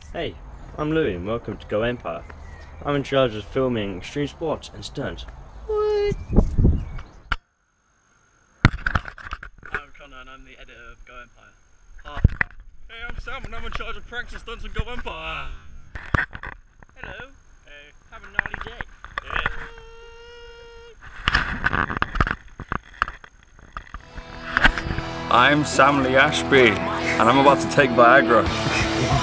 Hey, I'm Louie and welcome to GoEmpire. I'm in charge of filming extreme sports and stunts. What? I'm Connor and I'm the editor of GoEmpire. Hi. Hey, I'm Sam and I'm in charge of pranks and stunts on GoEmpire. Hello. Hey, have a gnarly day. I'm Sam Lee Ashby and I'm about to take Viagra.